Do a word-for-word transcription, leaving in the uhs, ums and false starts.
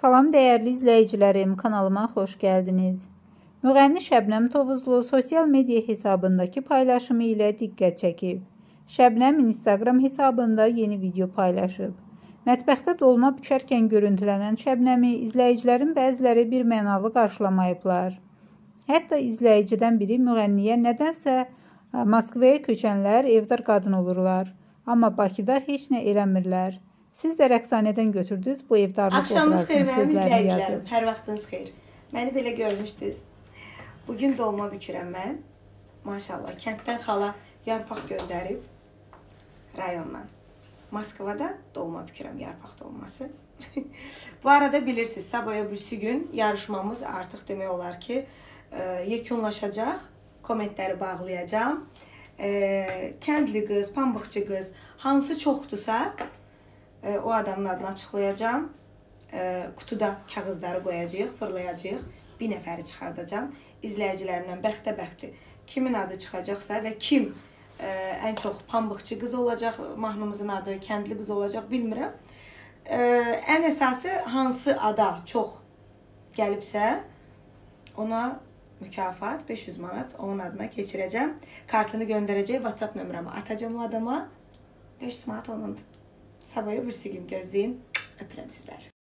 Salam dəyərli izləyicilərim, kanalıma xoş gəldiniz. Müğənni Şəbnəm Tovuzlu sosial media hesabındakı paylaşımı ilə diqqət çəkib. Şəbnəm Instagram hesabında yeni video paylaşıb. Mətbəxdə dolma bükərkən görüntülənən Şəbnəmi izləyicilərin bəziləri bir mənalı qarşılamayıblar. Hətta izləyicidən biri müğənniyə nədənsə Moskvaya köçənlər evdar qadın olurlar, amma Bakıda heç nə eləmirlər. Siz də rəqsanədən götürdünüz bu evdarlıq Axşamınız xeyir mənim izləyicilərim, hər vaxtınız xeyir. Məni belə görmüşdünüz. Bugün dolma bükürəm mən. Maşallah, kənddən xala yarpaq göndərib rayondan. Moskvada dolma bükürəm, yarpaq dolması. Bu arada bilirsiniz, sabaya birisi gün yarışmamız artıq demək olar ki, yekunlaşacaq. Kommentləri bağlayacağım. Kəndli qız, pambıqçı qız, hansı çoxdursa, o adamın adını açıqlayacağım. Kutuda kağızları qoyacağıq, fırlayacağıq. Bir nəfəri çıxardacağım. İzləyicilərimlə bəxtə-bəxti kimin adı çıxacaqsa və kim ən çox pambıqçı qız olacaq, mahnımızın adı kəndli qız olacaq, bilmirəm. Ən əsası hansı ada çox gəlibsə, ona mükafat beş yüz manat onun adına keçirəcəm. Kartını göndərəcək, WhatsApp nömrəmi atacağım o adama. beş yüz manat onundur. Sabaya birisi gün gözləyin. Öpürəm sizlər.